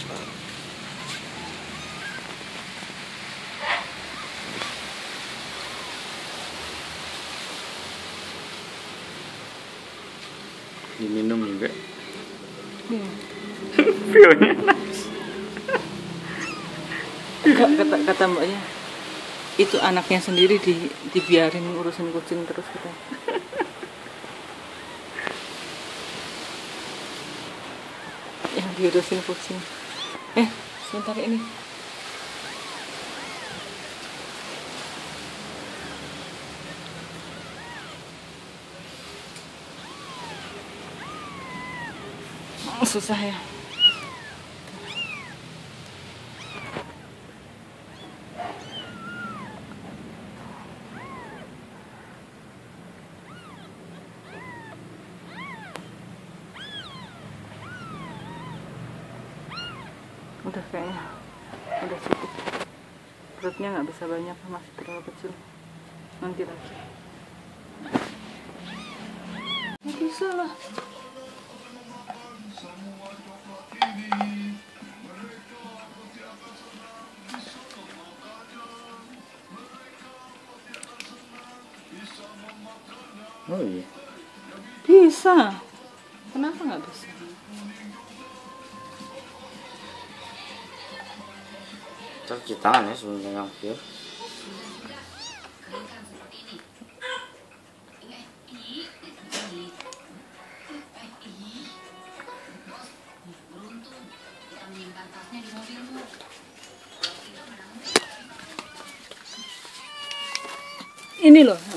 Diminum juga. Iya. Feelnya Kata mbaknya, itu anaknya sendiri dibiarin urusin kucing terus gitu. Yang diurusin kucing. Sebentar ini. Susah ya. Udah kayaknya udah cukup, perutnya nggak bisa banyak, masih terlalu kecil, nanti lagi nggak bisa lah. oh iya. Bisa, kenapa nggak bisa? Cuci tangan ya sebelum pegang pil. Ini loh